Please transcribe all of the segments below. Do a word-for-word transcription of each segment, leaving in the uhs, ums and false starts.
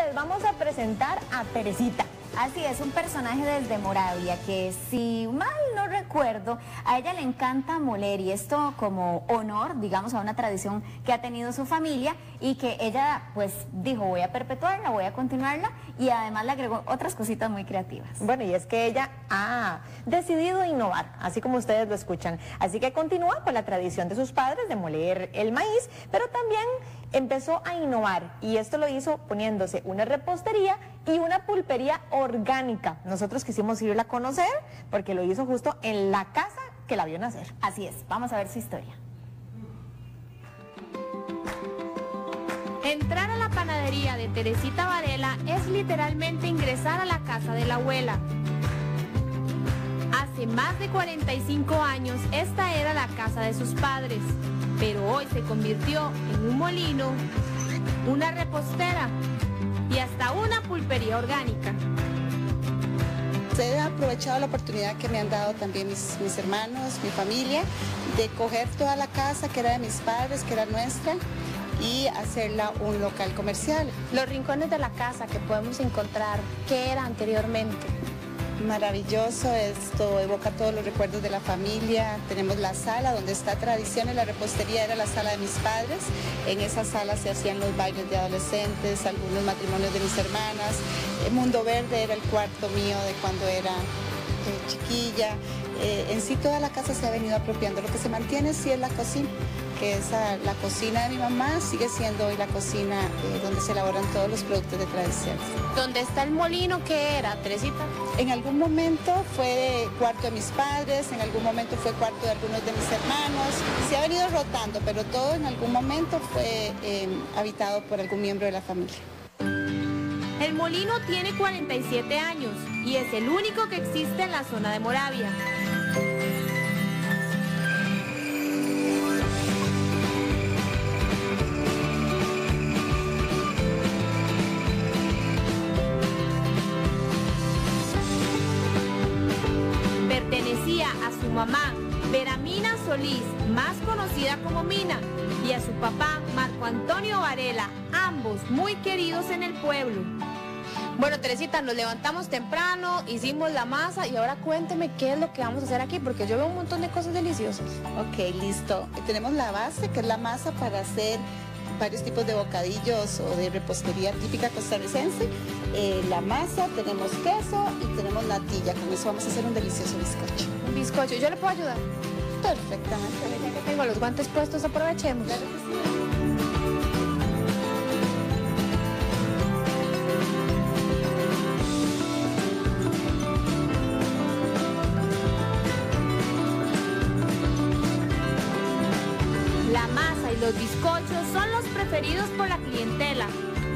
les vamos a presentar a Teresita. Así es, un personaje desde Moravia que, si mal no recuerdo, a ella le encanta moler, y esto como honor, digamos, a una tradición que ha tenido su familia y que ella pues dijo: voy a perpetuarla, voy a continuarla, y además le agregó otras cositas muy creativas. Bueno, y es que ella ha decidido innovar, así como ustedes lo escuchan. Así que continúa con la tradición de sus padres de moler el maíz, pero también empezó a innovar, y esto lo hizo poniéndose una repostería y una pulpería orgánica. Nosotros quisimos irla a conocer porque lo hizo justo en la casa que la vio nacer. Así es, vamos a ver su historia. Entrar a la panadería de Teresita Varela es literalmente ingresar a la casa de la abuela. Hace más de cuarenta y cinco años esta era la casa de sus padres, pero hoy se convirtió en un molino, una repostera y hasta una pulpería orgánica. He aprovechado la oportunidad que me han dado también mis, mis hermanos, mi familia, de coger toda la casa que era de mis padres, que era nuestra, y hacerla un local comercial. Los rincones de la casa que podemos encontrar, ¿qué era anteriormente? Maravilloso, esto evoca todos los recuerdos de la familia. Tenemos la sala donde está tradición, en la repostería era la sala de mis padres. En esa sala se hacían los bailes de adolescentes, algunos matrimonios de mis hermanas. El Mundo Verde era el cuarto mío de cuando era eh, chiquilla. Eh, en sí toda la casa se ha venido apropiando. Lo que se mantiene sí es la cocina, que es a, la cocina de mi mamá, sigue siendo hoy la cocina eh, donde se elaboran todos los productos de tradición. ¿Dónde está el molino? ¿Qué era, Teresita? En algún momento fue cuarto de mis padres, en algún momento fue cuarto de algunos de mis hermanos. Se ha venido rotando, pero todo en algún momento fue eh, habitado por algún miembro de la familia. El molino tiene cuarenta y siete años y es el único que existe en la zona de Moravia. Pertenecía a su mamá, Veramina Solís, más conocida como Mina, y a su papá, Marco Antonio Varela, ambos muy queridos en el pueblo. Bueno, Teresita, nos levantamos temprano, hicimos la masa, y ahora cuénteme qué es lo que vamos a hacer aquí, porque yo veo un montón de cosas deliciosas. Ok, listo. Tenemos la base, que es la masa para hacer varios tipos de bocadillos o de repostería típica costarricense. Eh, la masa, tenemos queso y tenemos natilla. Con eso vamos a hacer un delicioso bizcocho. Un bizcocho, ¿yo le puedo ayudar? Perfectamente. Ya que tengo los guantes puestos, aprovechemos. Claro que sí. La masa y los bizcochos son los preferidos por la clientela.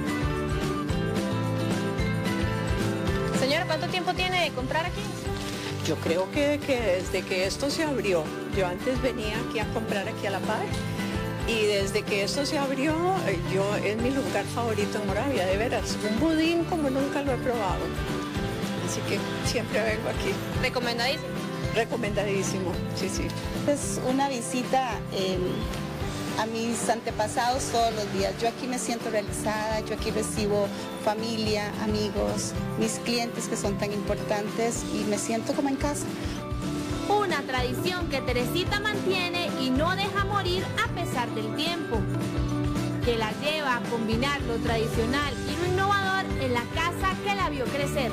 Señora, ¿cuánto tiempo tiene de comprar aquí? Yo creo que, que desde que esto se abrió, yo antes venía aquí a comprar aquí a la par, y desde que esto se abrió, yo es mi lugar favorito en Moravia, de veras. Un budín como nunca lo he probado. Así que siempre vengo aquí. Recomendadísimo. Recomendadísimo, sí, sí. Es una visita eh, a mis antepasados todos los días. Yo aquí me siento realizada, yo aquí recibo familia, amigos, mis clientes que son tan importantes, y me siento como en casa. Una tradición que Teresita mantiene y no deja morir a pesar del tiempo, que la lleva a combinar lo tradicional y lo innovador en la casa que la vio crecer.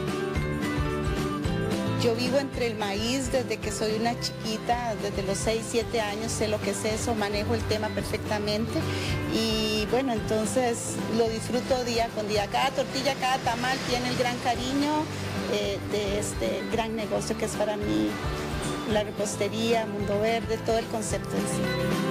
Yo vivo entre el maíz desde que soy una chiquita, desde los seis, siete años sé lo que es eso, manejo el tema perfectamente, y bueno, entonces lo disfruto día con día. Cada tortilla, cada tamal tiene el gran cariño eh, de este gran negocio que es para mí la repostería, Mundo Verde, todo el concepto en sí.